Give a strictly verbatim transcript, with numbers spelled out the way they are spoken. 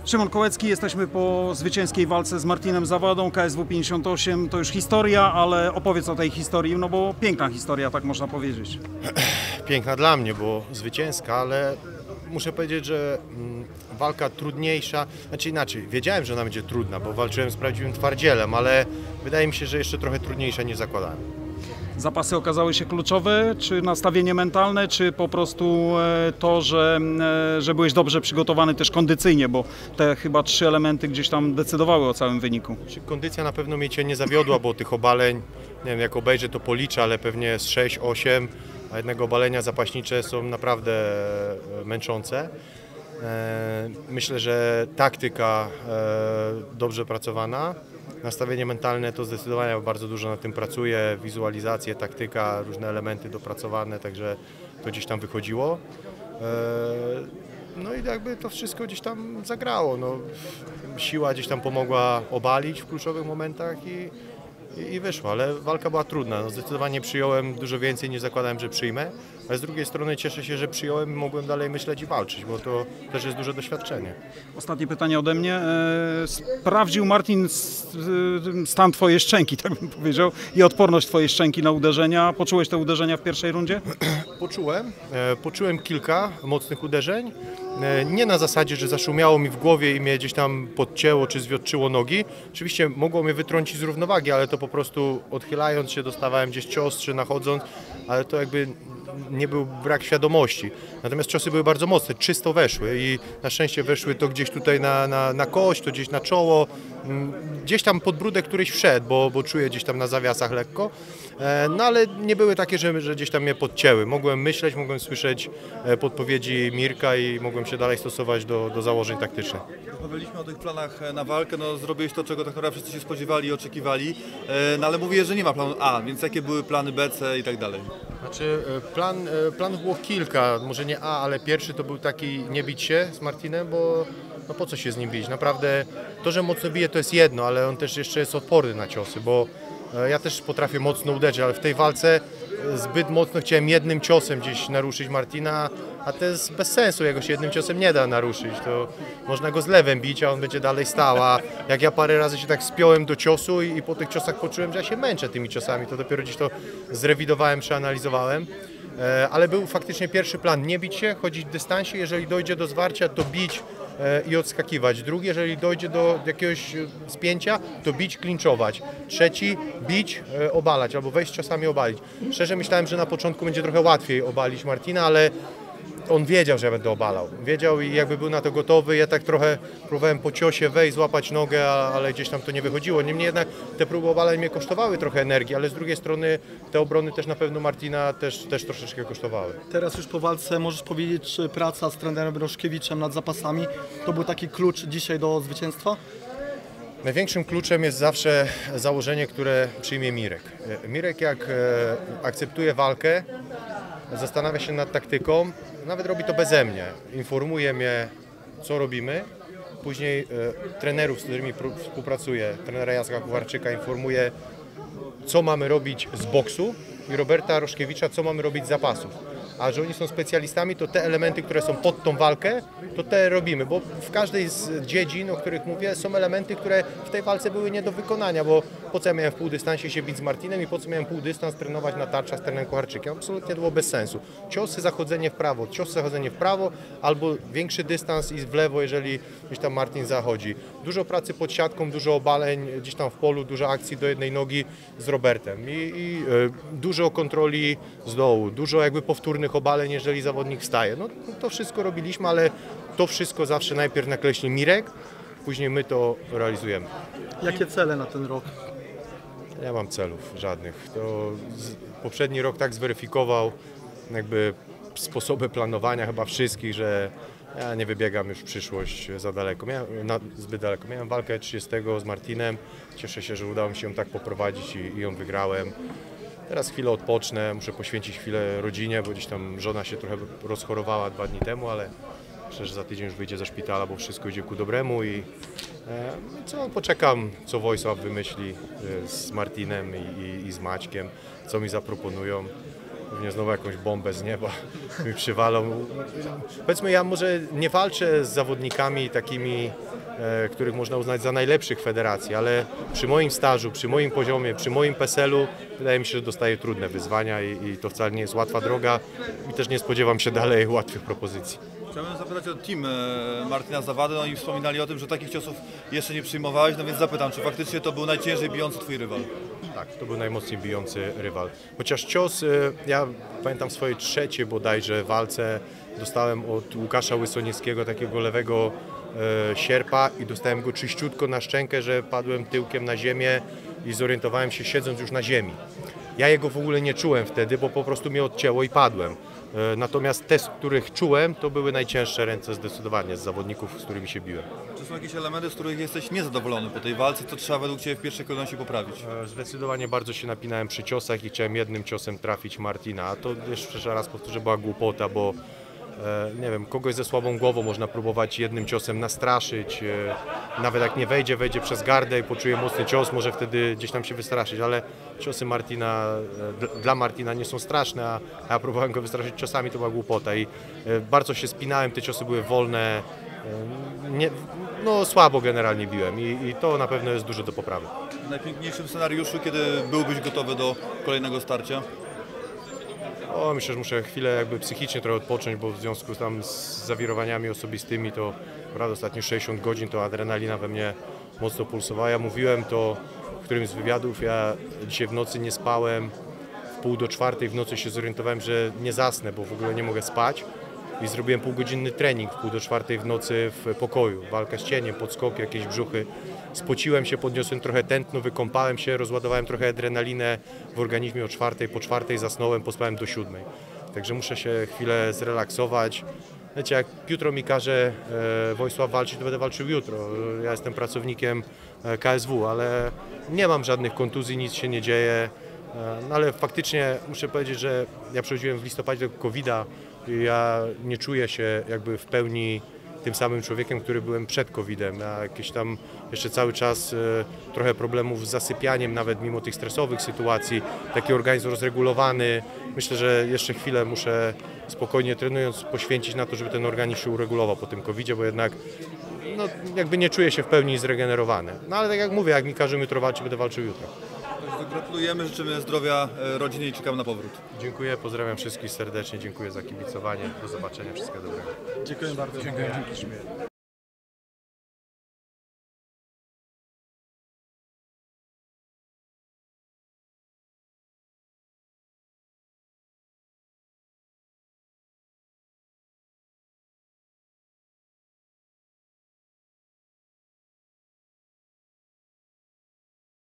Szymon Kołecki, jesteśmy po zwycięskiej walce z Martinem Zawadą, K S W pięćdziesiąt osiem. To już historia, ale opowiedz o tej historii, no bo piękna historia, tak można powiedzieć. Piękna dla mnie, bo zwycięska, ale muszę powiedzieć, że walka trudniejsza, znaczy inaczej, wiedziałem, że ona będzie trudna, bo walczyłem z prawdziwym twardzielem, ale wydaje mi się, że jeszcze trochę trudniejsza niż zakładałem. Zapasy okazały się kluczowe, czy nastawienie mentalne, czy po prostu to, że, że byłeś dobrze przygotowany też kondycyjnie, bo te chyba trzy elementy gdzieś tam decydowały o całym wyniku. Kondycja na pewno mnie cię nie zawiodła, bo tych obaleń, nie wiem, jak obejrzę to policzę, ale pewnie z sześć osiem, a jednego obalenia zapaśnicze są naprawdę męczące. Myślę, że taktyka dobrze pracowana. Nastawienie mentalne to zdecydowanie bardzo dużo nad tym pracuję, wizualizacje, taktyka, różne elementy dopracowane, także to gdzieś tam wychodziło. No i jakby to wszystko gdzieś tam zagrało. No, siła gdzieś tam pomogła obalić w kluczowych momentach i, i, i wyszło, ale walka była trudna. No, zdecydowanie przyjąłem dużo więcej niż zakładałem, że przyjmę, ale z drugiej strony cieszę się, że przyjąłem i mogłem dalej myśleć i walczyć, bo to też jest duże doświadczenie. Ostatnie pytanie ode mnie. Sprawdził Martin stan twojej szczęki, tak bym powiedział, i odporność twojej szczęki na uderzenia. Poczułeś te uderzenia w pierwszej rundzie? Poczułem. Poczułem kilka mocnych uderzeń. Nie na zasadzie, że zaszumiało mi w głowie i mnie gdzieś tam podcięło czy zwiotczyło nogi. Oczywiście mogło mnie wytrącić z równowagi, ale to po prostu odchylając się dostawałem gdzieś cios czy nachodząc, ale to jakby nie był brak świadomości. Natomiast ciosy były bardzo mocne, czysto weszły i na szczęście weszły to gdzieś tutaj na, na, na kość, to gdzieś na czoło, gdzieś tam podbródek któryś wszedł, bo, bo czuję gdzieś tam na zawiasach lekko. No ale nie były takie, że, że gdzieś tam mnie podcięły. Mogłem myśleć, mogłem słyszeć podpowiedzi Mirka i mogłem się dalej stosować do, do założeń taktycznych. Rozmawialiśmy o tych planach na walkę, no zrobiłeś to, czego tak naprawdę wszyscy się spodziewali i oczekiwali, no ale mówię, że nie ma planu A, więc jakie były plany B, C i tak dalej? Znaczy plan, planów było kilka, może nie A, ale pierwszy to był taki nie bić się z Martinem, bo no po co się z nim bić? Naprawdę to, że mocno bije to jest jedno, ale on też jeszcze jest odporny na ciosy, bo ja też potrafię mocno uderzyć, ale w tej walce zbyt mocno chciałem jednym ciosem gdzieś naruszyć Martina, a to jest bez sensu, jego się jednym ciosem nie da naruszyć, to można go z lewem bić, a on będzie dalej stał, a jak ja parę razy się tak spiąłem do ciosu i, i po tych ciosach poczułem, że ja się męczę tymi ciosami, to dopiero gdzieś to zrewidowałem, przeanalizowałem, ale był faktycznie pierwszy plan, nie bić się, chodzić w dystansie, jeżeli dojdzie do zwarcia, to bić i odskakiwać. Drugi, jeżeli dojdzie do jakiegoś spięcia, to bić, klinczować. Trzeci, bić, obalać albo wejść ciosami obalić. Szczerze myślałem, że na początku będzie trochę łatwiej obalić Martina, ale on wiedział, że ja będę obalał. Wiedział i jakby był na to gotowy. Ja tak trochę próbowałem po ciosie wejść, złapać nogę, ale gdzieś tam to nie wychodziło. Niemniej jednak te próby obaleń mnie kosztowały trochę energii, ale z drugiej strony te obrony też na pewno Martina też, też troszeczkę kosztowały. Teraz już po walce możesz powiedzieć, czy praca z trenerem Roszkiewiczem nad zapasami to był taki klucz dzisiaj do zwycięstwa? Największym kluczem jest zawsze założenie, które przyjmie Mirek. Mirek jak akceptuje walkę, zastanawia się nad taktyką, nawet robi to beze mnie. Informuje mnie, co robimy. Później e, trenerów, z którymi współpracuję, trenera Jacka Kucharczyka informuje, co mamy robić z boksu i Roberta Roszkiewicza, co mamy robić z zapasów. A że oni są specjalistami, to te elementy, które są pod tą walkę, to te robimy, bo w każdej z dziedzin, o których mówię, są elementy, które w tej walce były nie do wykonania, bo po co ja miałem w półdystansie się bić z Martinem i po co miałem półdystans trenować na tarczach z trenerem Kucharczykiem? Absolutnie to było bez sensu. Ciosy, zachodzenie w prawo, ciosy, zachodzenie w prawo, albo większy dystans i w lewo, jeżeli gdzieś tam Martin zachodzi. Dużo pracy pod siatką, dużo obaleń gdzieś tam w polu, dużo akcji do jednej nogi z Robertem i, i y, dużo kontroli z dołu, dużo jakby powtórnych obaleń, jeżeli zawodnik wstaje. No to wszystko robiliśmy, ale to wszystko zawsze najpierw nakreśli Mirek, później my to realizujemy. Jakie cele na ten rok? Nie mam celów żadnych. To z, poprzedni rok tak zweryfikował jakby sposoby planowania chyba wszystkich, że ja nie wybiegam już w przyszłość za daleko, miałem, na, zbyt daleko. Miałem walkę trzydziestego z Martinem, cieszę się, że udało mi się ją tak poprowadzić i, i ją wygrałem. Teraz chwilę odpocznę, muszę poświęcić chwilę rodzinie, bo gdzieś tam żona się trochę rozchorowała dwa dni temu, ale myślę, że za tydzień już wyjdzie ze szpitala, bo wszystko idzie ku dobremu i e, co, poczekam, co Wojsław wymyśli e, z Martinem i, i, i z Maćkiem, co mi zaproponują. Pewnie znowu jakąś bombę z nieba mi przywalą. Powiedzmy, ja może nie walczę z zawodnikami takimi e, których można uznać za najlepszych federacji, ale przy moim stażu, przy moim poziomie, przy moim PESEL-u wydaje mi się, że dostaję trudne wyzwania i, i to wcale nie jest łatwa droga i też nie spodziewam się dalej łatwych propozycji. Chciałbym zapytać o team e, Martina Zawady, no i wspominali o tym, że takich ciosów jeszcze nie przyjmowałeś, no więc zapytam, czy faktycznie to był najciężej bijący twój rywal? Tak, to był najmocniej bijący rywal. Chociaż cios, e, ja pamiętam w swojej trzeciej bodajże walce dostałem od Łukasza Łysonieckiego takiego lewego e, sierpa i dostałem go czyściutko na szczękę, że padłem tyłkiem na ziemię i zorientowałem się siedząc już na ziemi. Ja jego w ogóle nie czułem wtedy, bo po prostu mnie odcięło i padłem. E, Natomiast te, z których czułem, to były najcięższe ręce zdecydowanie z zawodników, z którymi się biłem. Czy są jakieś elementy, z których jesteś niezadowolony po tej walce, co trzeba według Ciebie w pierwszej kolejności poprawić? E, Zdecydowanie bardzo się napinałem przy ciosach i chciałem jednym ciosem trafić Martina, a to jeszcze raz powtórzę, była głupota, bo e, nie wiem, kogoś ze słabą głową można próbować jednym ciosem nastraszyć, e, nawet jak nie wejdzie, wejdzie przez gardę i poczuje mocny cios, może wtedy gdzieś tam się wystraszyć, ale ciosy Martina, e, dla Martina nie są straszne, a, a ja próbowałem go wystraszyć ciosami, to była głupota i e, bardzo się spinałem, te ciosy były wolne, e, nie, no słabo generalnie biłem i, i to na pewno jest dużo do poprawy. W najpiękniejszym scenariuszu, kiedy byłbyś gotowy do kolejnego starcia? O, myślę, że muszę chwilę jakby psychicznie trochę odpocząć, bo w związku tam z zawirowaniami osobistymi to prawda, ostatnie sześćdziesiąt godzin to adrenalina we mnie mocno pulsowała. Ja mówiłem to w którymś z wywiadów, ja dzisiaj w nocy nie spałem, w pół do czwartej w nocy się zorientowałem, że nie zasnę, bo w ogóle nie mogę spać i zrobiłem półgodzinny trening w pół do czwartej w nocy w pokoju. Walka z cieniem, podskoki, jakieś brzuchy. Spociłem się, podniosłem trochę tętno, wykąpałem się, rozładowałem trochę adrenalinę w organizmie o czwartej, po czwartej zasnąłem, pospałem do siódmej. Także muszę się chwilę zrelaksować. Wiecie, jak jutro mi każe e, Wojsław walczyć, to będę walczył jutro. Ja jestem pracownikiem e, K S W, ale nie mam żadnych kontuzji, nic się nie dzieje. E, no ale faktycznie muszę powiedzieć, że ja przechodziłem w listopadzie tego kowida i ja nie czuję się jakby w pełni tym samym człowiekiem, który byłem przed kowidem. Ja jakieś tam jeszcze cały czas e, trochę problemów z zasypianiem, nawet mimo tych stresowych sytuacji. Taki organizm rozregulowany. Myślę, że jeszcze chwilę muszę spokojnie trenując poświęcić na to, żeby ten organizm się uregulował po tym kowidzie, bo jednak no, jakby nie czuję się w pełni zregenerowany. No ale tak jak mówię, jak mi każą jutro walczyć, będę walczył jutro. Gratulujemy, życzymy zdrowia e, rodzinie i czekamy na powrót. Dziękuję, pozdrawiam wszystkich serdecznie, dziękuję za kibicowanie. Do zobaczenia, wszystkiego dobrego. Dziękuję bardzo. Dziękuję.